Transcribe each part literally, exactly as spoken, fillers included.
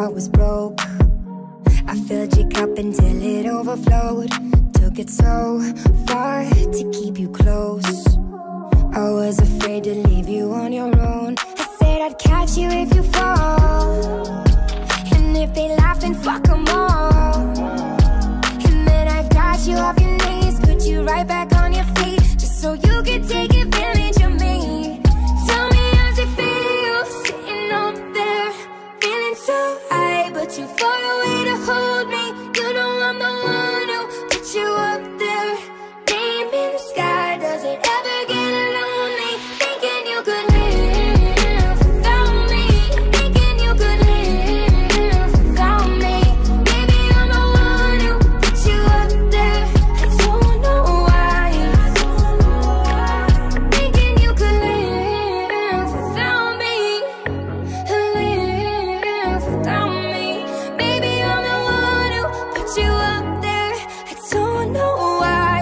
heart was broke. I filled your cup until it overflowed. Took it so far to keep you close. I was afraid to leave you on your own. I said I'd catch you if you fall, and if they laugh, then fuck them all. And then I got you off your knees, put you right back on your feet, just so you could take advantage of me. Tell me how's it feel, sitting up there, feeling so high, but too far away to hold me. You know I'm the one who put you up there, name in the sky. Does it ever get lonely, thinking you could live without me, thinking you could live without me? Maybe I'm the one who put you up there, I don't know why, thinking you could live without me, live without me. Maybe I'm the one who put you up there, I don't know why.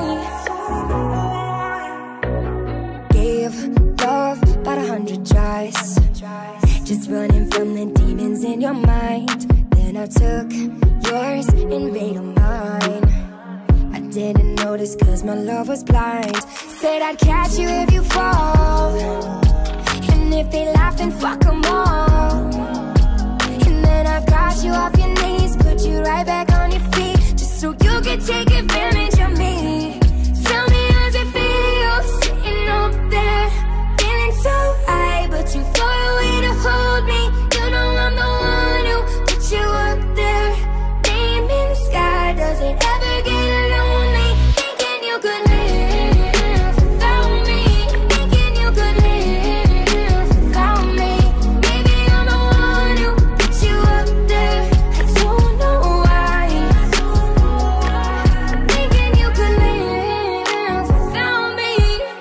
Gave love about a hundred tries, just running from the demons in your mind. Then I took yours and made them mine. I didn't notice cause my love was blind. Said I'd catch you if you fall, and if they laugh, then fuck them all. And then I got you off your knees, put you right back on your feet, just so you could take advantage of me. Tell me how's it feel, sitting up there, feeling so high, but too far away to hold me. You know I'm the one who put you up there, name in the sky. Does it ever get lonely, thinking you could live without me, thinking you could live without me? Maybe I'm the one who put you up there, I don't know why, thinking you could live without me,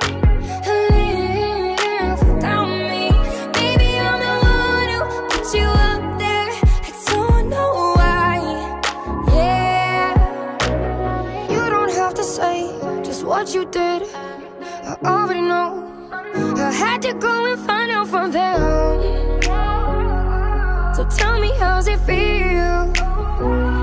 live without me. Maybe I'm the one who put you up there, I don't know why. Yeah, you don't have to say just what you did, I already know. I had to go and find out from them. So tell me how's it feel,